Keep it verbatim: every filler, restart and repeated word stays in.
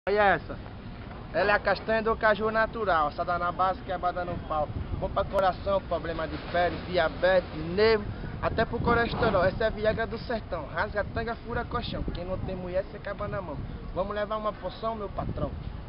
Olha essa. Ela é a castanha do caju natural, assada na base, quebrada no pau. Bom para coração, problema de pele, diabetes, nervo, até pro colesterol. Essa é a Viagra do sertão. Rasga, tanga, fura colchão. Quem não tem mulher, se acaba na mão. Vamos levar uma poção, meu patrão.